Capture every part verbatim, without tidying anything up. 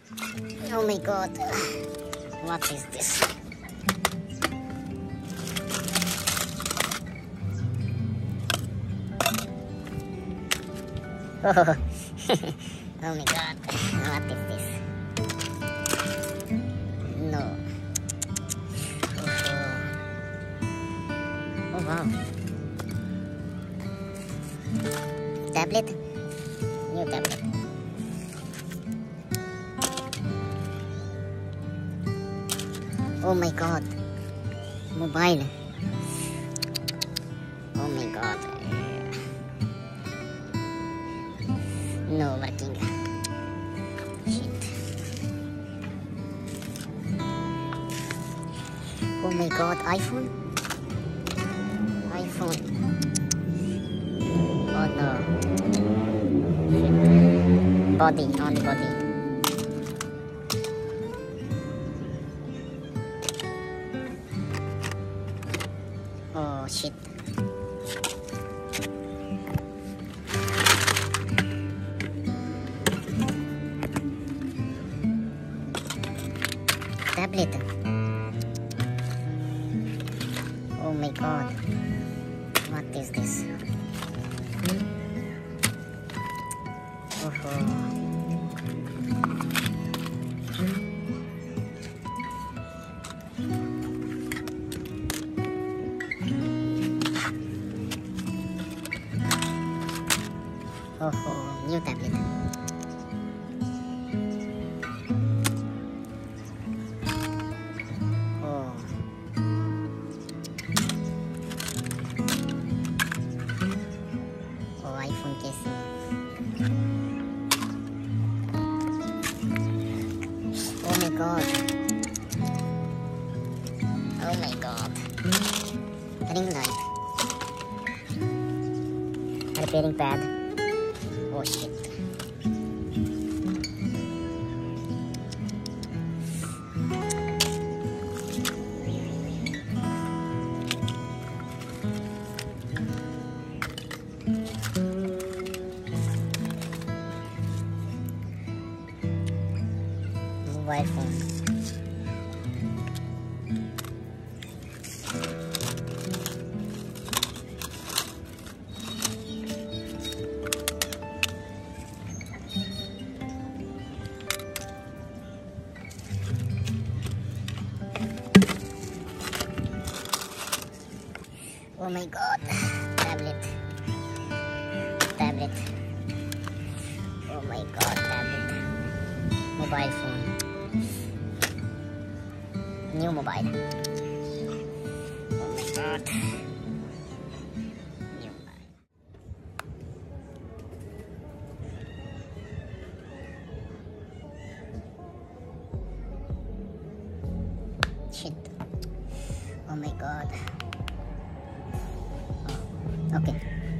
Oh my god. What is this? Oh, oh my god. What is this? No. Oh, oh wow. Tablet? New tablet. Oh my god. Mobile. Oh my god. No working. Shit. Oh my god, iPhone? iPhone. Oh no. Shit. Body, only body. Oh shit. Tablet. Oh my god. What is this? Oh, oh, oh, new tablet. Oh. Oh, iPhone casing. Oh my god. Oh my god. Ring light. Repairing pad. Oh shit. Mobile phone. Oh my god. Tablet. Tablet. Oh my god, tablet. Mobile phone. New mobile. Oh my god. New mobile. Shit. Oh my god. Oh, okay.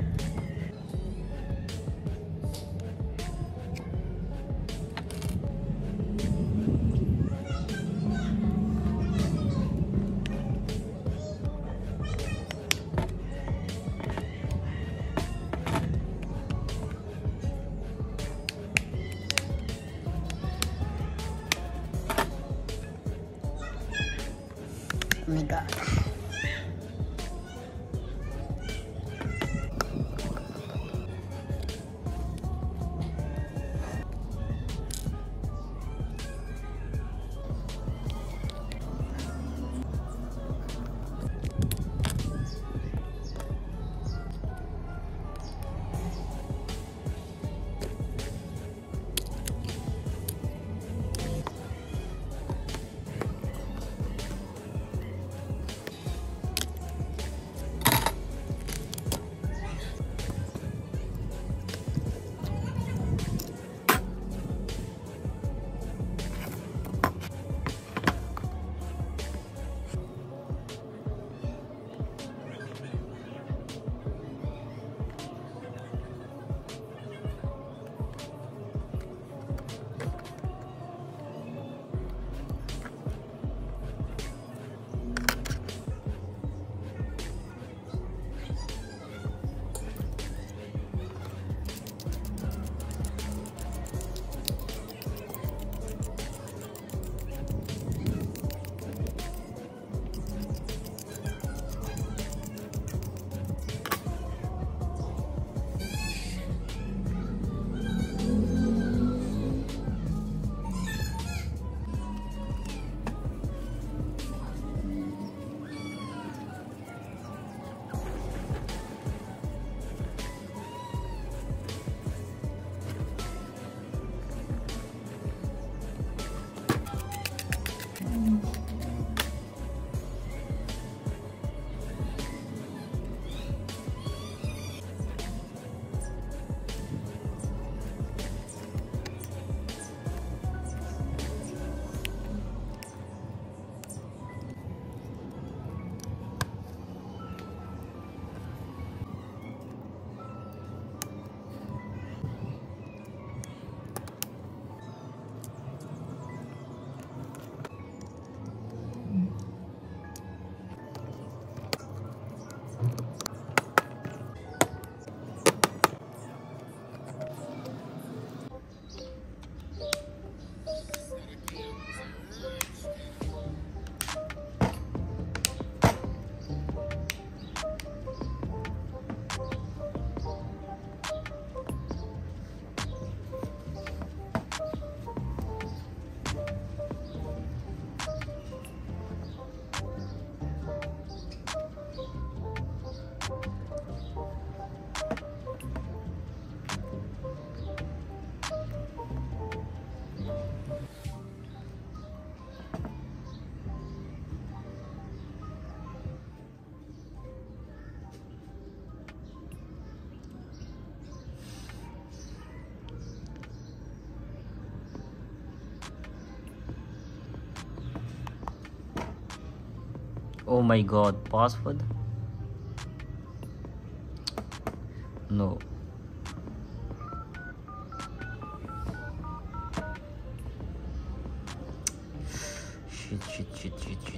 Oh my god. Oh my god, password? No. Shit, shit, shit, shit, shit.